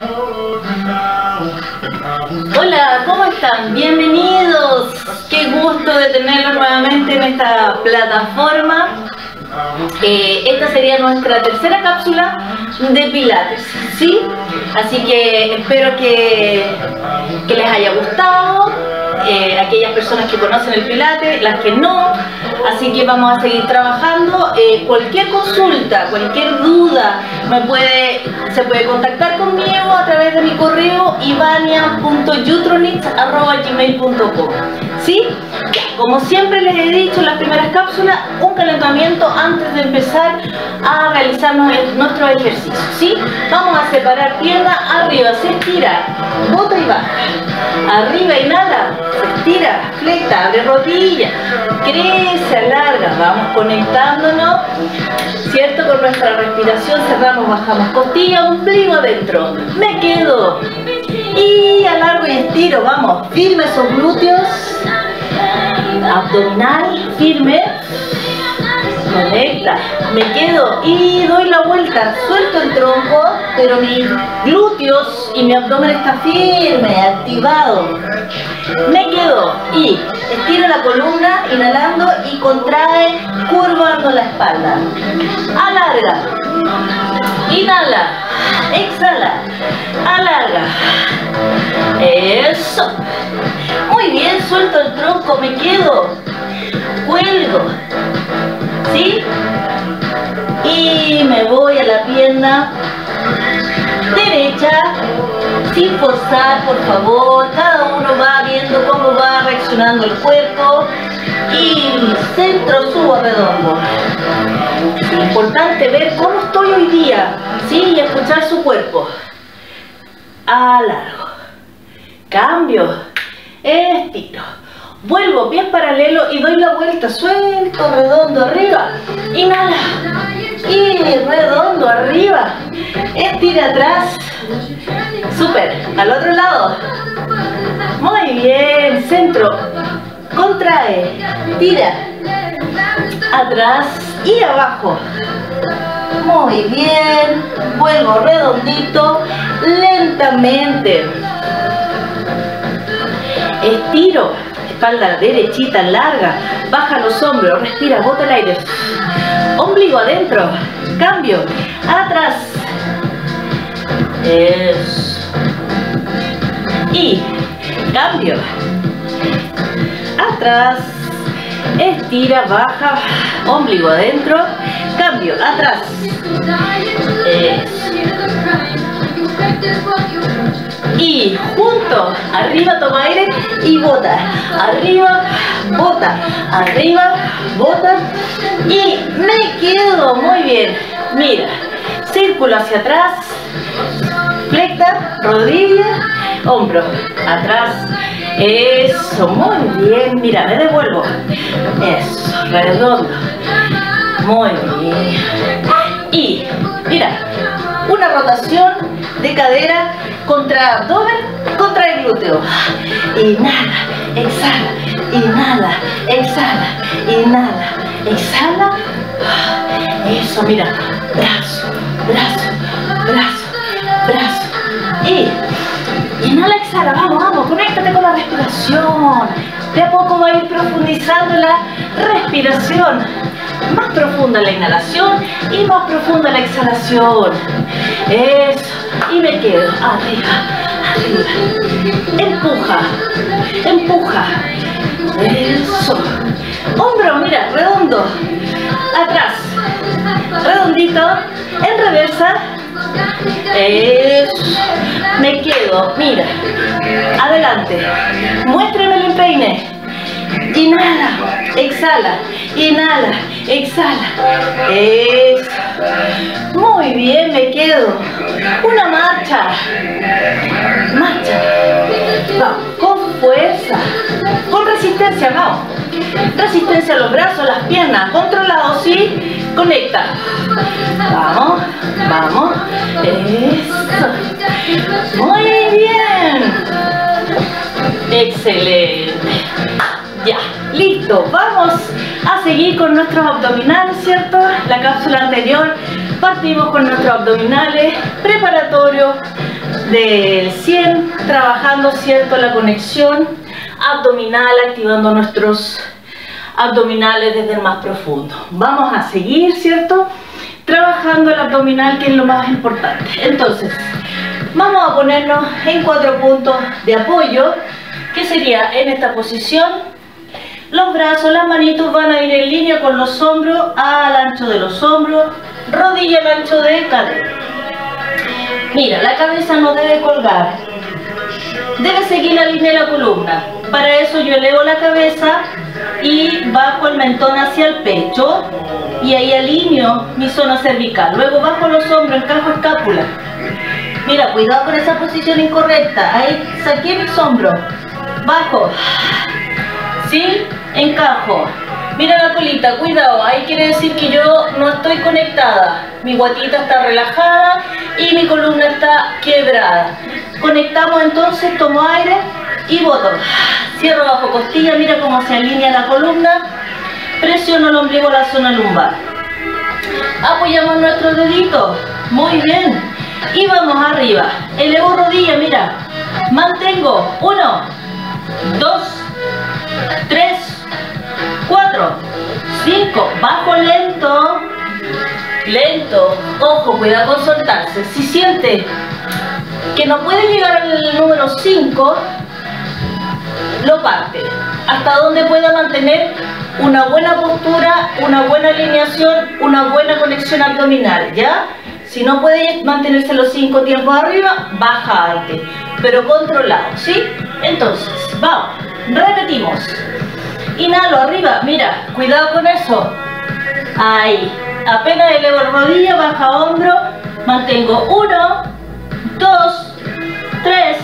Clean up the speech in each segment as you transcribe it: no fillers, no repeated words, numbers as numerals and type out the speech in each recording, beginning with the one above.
Hola, ¿cómo están? Bienvenidos. Qué gusto de tenerlos nuevamente en esta plataforma. Esta sería nuestra tercera cápsula de Pilates, ¿sí? Así que espero que les haya gustado. Aquellas personas que conocen el Pilates, las que no. Así que vamos a seguir trabajando. Cualquier consulta, cualquier duda, se puede contactar conmigo a través de mi correo ivania.jutronix@gmail.com. ¿Sí? Como siempre les he dicho en las primeras cápsulas, un calentamiento antes de empezar a realizar nuestros ejercicios. ¿Sí? Vamos a separar pierna arriba, se estira, bota y baja. Arriba, inhala, se estira, flexa, abre rodilla, crece, alarga. Vamos conectándonos, ¿cierto? Con nuestra respiración, cerramos, bajamos costilla, ombligo adentro. Me quedo. Y alargo y estiro, vamos, firme esos glúteos. Abdominal, firme. Conecta, me quedo y doy la vuelta, suelto el tronco, pero mis glúteos y mi abdomen está firme, activado. Me quedo y estiro la columna, inhalando y contrae, curvando la espalda. Alarga, inhala, exhala, alarga. Eso. Muy bien, suelto el tronco, me quedo, cuelgo. ¿Sí? Y me voy a la pierna derecha, sin forzar, por favor. Cada uno va viendo cómo va reaccionando el cuerpo. Y centro, subo redondo. Es importante ver cómo estoy hoy día, ¿sí? Y escuchar su cuerpo. Alargo. Cambio. Estiro. Vuelvo, pies paralelos y doy la vuelta, suelto, redondo arriba, inhala, y redondo arriba, estira atrás, súper, al otro lado, muy bien, centro, contrae, tira, atrás y abajo, muy bien, vuelvo redondito, lentamente, estiro, espalda derechita, larga, baja los hombros, respira, bota el aire, ombligo adentro, cambio, atrás, eso, y cambio, atrás, estira, baja, ombligo adentro, cambio, atrás, eso. Y junto, arriba toma aire y bota, arriba, bota, arriba, bota y me quedo, muy bien, mira, círculo hacia atrás, flexa, rodilla, hombro, atrás, eso, muy bien, mira, me devuelvo, eso, redondo, muy bien, y mira, una rotación de cadera contra abdomen, contra el glúteo. Inhala, exhala, inhala, exhala, inhala, exhala. Eso, mira, brazo, brazo, brazo, brazo. Y inhala, exhala, vamos, vamos, conéctate con la respiración. De a poco va a ir profundizando la respiración. Más profunda la inhalación y más profunda la exhalación. Eso. Y me quedo arriba, arriba. Empuja, empuja. Eso. Hombro, mira, redondo. Atrás. Redondito. En reversa. Eso. Me quedo, mira. Adelante. Muéstrame el empeine. Inhala, exhala, inhala, exhala. Eso. Muy bien, me quedo. Una marcha. Marcha. Vamos, con fuerza. Con resistencia, vamos. Resistencia a los brazos, las piernas. Controlado, ¿sí? Conecta. Vamos, vamos. Eso. Muy bien. Excelente. Ya, listo, vamos a seguir con nuestros abdominales, ¿cierto? La cápsula anterior partimos con nuestros abdominales preparatorios del 100, trabajando, ¿cierto?, la conexión abdominal, activando nuestros abdominales desde el más profundo. Vamos a seguir, ¿cierto?, trabajando el abdominal, que es lo más importante. Entonces, vamos a ponernos en 4 puntos de apoyo, que sería en esta posición. Los brazos, las manitos van a ir en línea con los hombros, al ancho de los hombros, rodilla al ancho de cadera. Mira, la cabeza no debe colgar, debe seguir la línea de la columna. Para eso yo elevo la cabeza y bajo el mentón hacia el pecho y ahí alineo mi zona cervical. Luego bajo los hombros, encajo escápula. Mira, cuidado con esa posición incorrecta. Ahí saqué mis hombros, bajo, ¿sí? Encajo. Mira la colita, cuidado, ahí quiere decir que yo no estoy conectada. Mi guatita está relajada y mi columna está quebrada. Conectamos entonces, tomo aire y boto. Cierro bajo costilla, mira cómo se alinea la columna. Presiono el ombligo a la zona lumbar. Apoyamos nuestros deditos, muy bien. Y vamos arriba. Elevo rodilla, mira. Mantengo. 1, 2, 3, 4, 5, bajo lento, lento, ojo, cuidado con soltarse. Si siente que no puede llegar al número 5, lo parte, hasta donde pueda mantener una buena postura, una buena alineación, una buena conexión abdominal, ¿ya? Si no puede mantenerse los 5 tiempos arriba, baja antes, pero controlado, ¿sí? Entonces, vamos, repetimos. Inhalo arriba, mira, cuidado con eso. Ahí, apenas elevo rodilla, baja hombro, mantengo 1, 2, 3,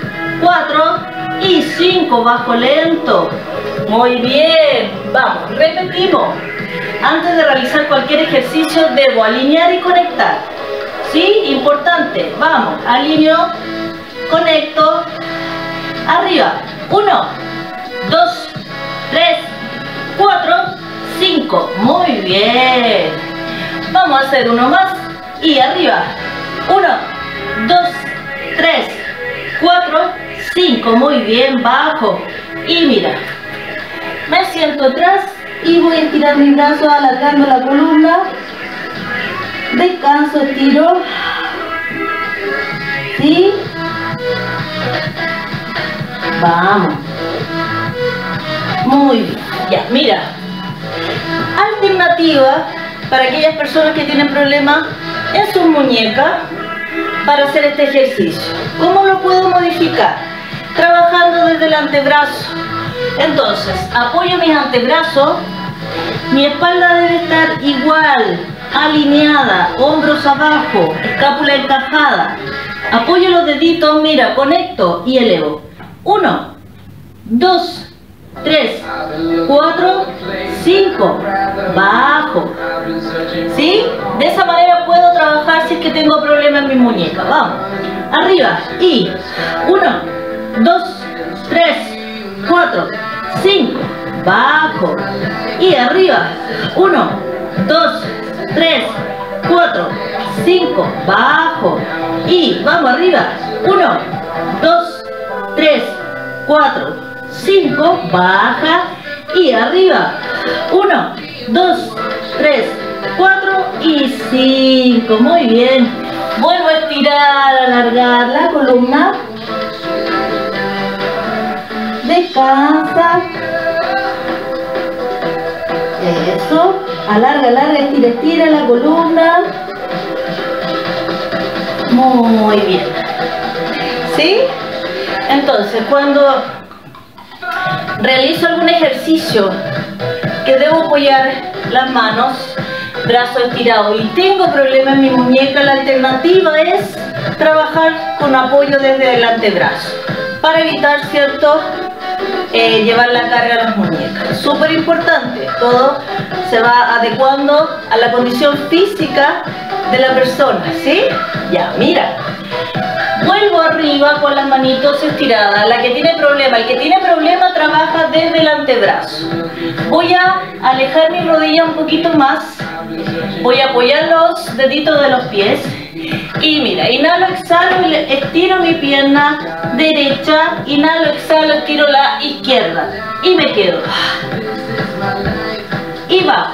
4 y 5, bajo lento. Muy bien, vamos, repetimos. Antes de realizar cualquier ejercicio debo alinear y conectar. ¿Sí? Importante, vamos, alineo, conecto, arriba, 1, 2, 3, 4, 5, muy bien. Vamos a hacer uno más y arriba, 1, 2, 3, 4, 5, muy bien, bajo. Y mira, me siento atrás y voy a estirar mis brazos alargando la columna. Descanso, estiro. ¿Sí? Vamos. Muy bien. Ya, mira. Alternativa para aquellas personas que tienen problemas en sus muñecas para hacer este ejercicio. ¿Cómo lo puedo modificar? Trabajando desde el antebrazo. Entonces, apoyo mis antebrazos. Mi espalda debe estar igual, alineada, hombros abajo, escápula encajada. Apoyo los deditos, mira, conecto y elevo. 1, 2, 3, 4, 5, bajo. ¿Sí? De esa manera puedo trabajar si es que tengo problemas en mi muñeca. Vamos. Arriba. Y 1, 2, 3, 4, 5, bajo. Y arriba. 1, 2, 3, 4, 5, bajo. Y vamos arriba. 1, 2, 3, 4, 5, baja. Y arriba. 1, 2, 3, 4 y 5. Muy bien. Vuelvo a estirar, alargar la columna. Descansa. Eso. Alarga, alarga, estira, estira la columna. Muy bien. ¿Sí? Entonces, cuando realizo algún ejercicio que debo apoyar las manos, brazos estirados, y tengo problemas en mi muñeca, la alternativa es trabajar con apoyo desde el antebrazo para evitar, ¿cierto?, llevar la carga a las muñecas. Súper importante, todo se va adecuando a la condición física de la persona, ¿sí? Ya, mira. Vuelvo arriba con las manitos estiradas. La que tiene problema, el que tiene problema trabaja desde el antebrazo. Voy a alejar mi rodilla un poquito más. Voy a apoyar los deditos de los pies Y mira, inhalo, exhalo, estiro mi pierna derecha, inhalo, exhalo, estiro la izquierda y me quedo. Y bajo.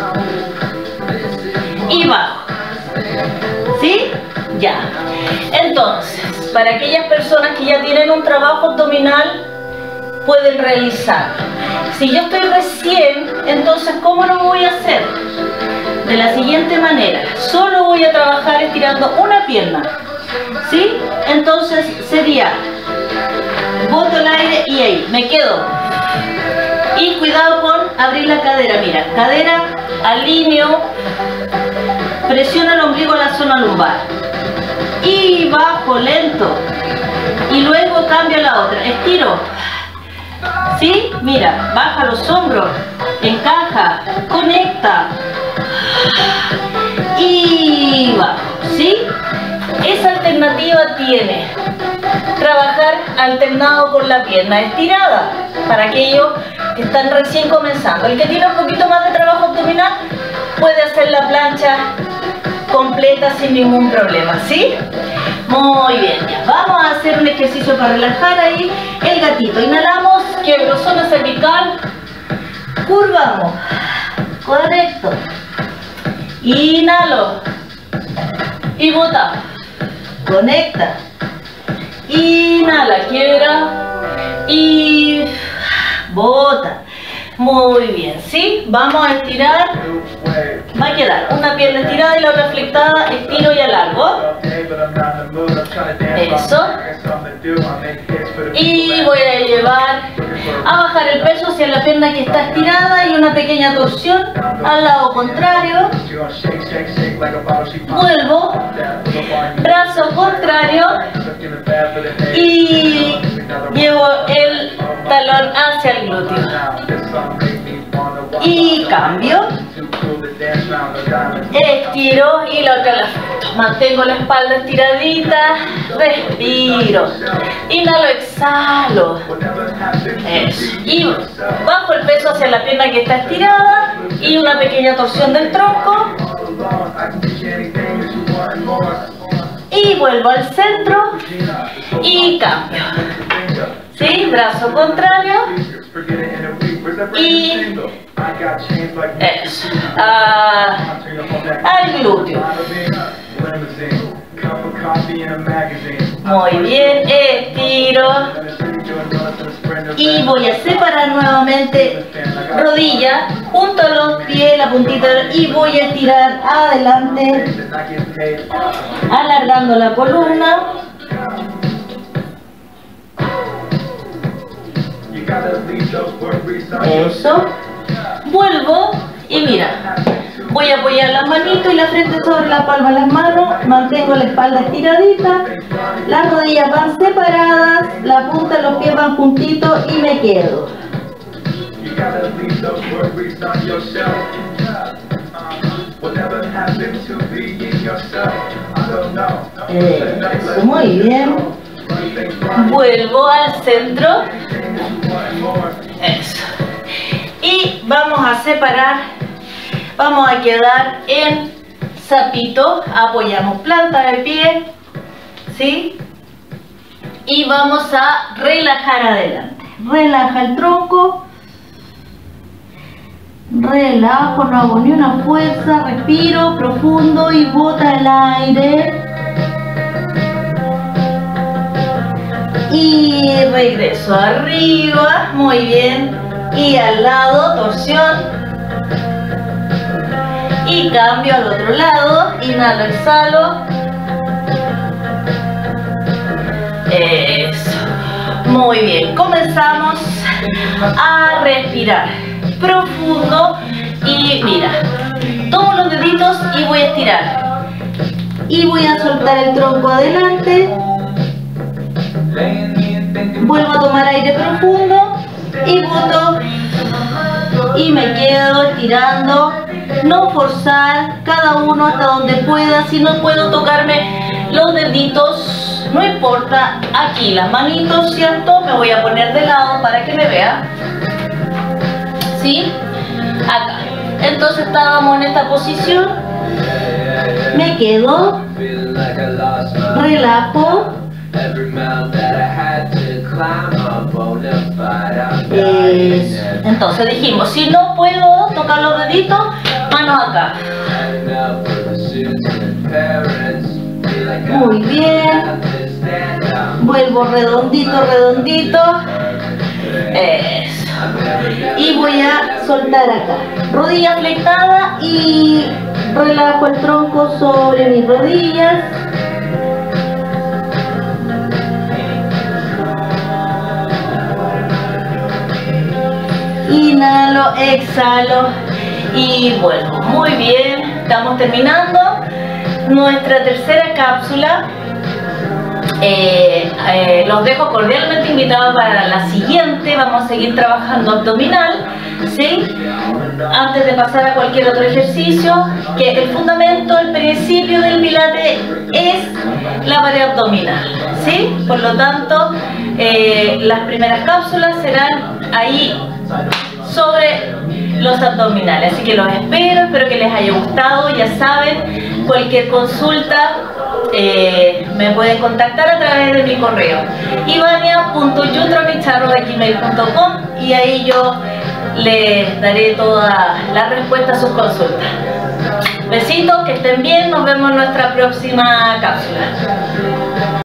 Y bajo. ¿Sí? Ya. Entonces, para aquellas personas que ya tienen un trabajo abdominal, pueden realizarlo. Si yo estoy recién, entonces ¿cómo lo voy a hacer? De la siguiente manera, solo voy a trabajar estirando una pierna, ¿sí? Entonces sería, boto el aire y ahí, me quedo. Y cuidado con abrir la cadera, mira, cadera, alineo, presiono el ombligo en la zona lumbar. Y bajo lento. Y luego cambio a la otra, estiro. ¿Sí? Mira, baja los hombros, encaja, conecta. Y bajo, ¿sí? Esa alternativa tiene trabajar alternado con la pierna estirada para aquellos que están recién comenzando. El que tiene un poquito más de trabajo abdominal puede hacer la plancha completa sin ningún problema, ¿sí? Muy bien, ya. Vamos a hacer un ejercicio para relajar ahí el gatito. Inhalamos, quiebro zona cervical, curvamos, correcto. Inhalo y bota, conecta, inhala, quiebra y bota. Muy bien, ¿sí? Vamos a estirar, va a quedar una pierna estirada y la otra flectada, estiro y alargo. Eso. Y voy a llevar a bajar el peso hacia la pierna que está estirada y una pequeña torsión al lado contrario. Vuelvo, brazo contrario y llevo el talón hacia el glúteo. Y cambio, estiro y la otra la suelto. Mantengo la espalda estiradita, respiro, inhalo, exhalo. Eso. Y bajo el peso hacia la pierna que está estirada y una pequeña torsión del tronco. Y vuelvo al centro y cambio. ¿Sí? Brazo contrario. Y eso, al glúteo. Muy bien, estiro y voy a separar nuevamente rodilla, junto a los pies, la puntita, y voy a estirar adelante, alargando la columna. Eso. Vuelvo y mira, voy a apoyar las manitos y la frente sobre la palma de las manos, mantengo la espalda estiradita, las rodillas van separadas, la punta de los pies van juntitos y me quedo. Eso, muy bien. Vuelvo al centro. Eso. Y vamos a separar, vamos a quedar en sapito, apoyamos planta de pie, ¿sí? Y vamos a relajar adelante. Relaja el tronco, relajo, no hago ni una fuerza, respiro profundo y bota el aire. Y regreso arriba, muy bien, y al lado, torsión, y cambio al otro lado, inhalo, exhalo, eso, muy bien, comenzamos a respirar profundo y mira, tomo los deditos y voy a estirar, y voy a soltar el tronco adelante. Vuelvo a tomar aire profundo y boto y me quedo estirando, no forzar, cada uno hasta donde pueda. Si no puedo tocarme los deditos, no importa, aquí las manitos, ¿cierto? Me voy a poner de lado para que me vea, ¿sí? Acá. Entonces estábamos en esta posición, me quedo relajo. Entonces dijimos, si no puedo tocar los deditos, manos acá. Muy bien. Vuelvo redondito, redondito. Eso. Y voy a soltar acá. Rodilla flectada y relajo el tronco sobre mis rodillas. Inhalo, exhalo y vuelvo. Muy bien, estamos terminando nuestra tercera cápsula. Los dejo cordialmente invitados para la siguiente. Vamos a seguir trabajando abdominal, ¿sí? Antes de pasar a cualquier otro ejercicio, que el fundamento, el principio del pilates es la pared abdominal, ¿sí? Por lo tanto, las primeras cápsulas serán ahí sobre los abdominales, así que los espero que les haya gustado. Ya saben, cualquier consulta me pueden contactar a través de mi correo ivania.yutropicharro@gmail.com y ahí yo les daré toda la respuesta a sus consultas. Besitos, que estén bien, nos vemos en nuestra próxima cápsula.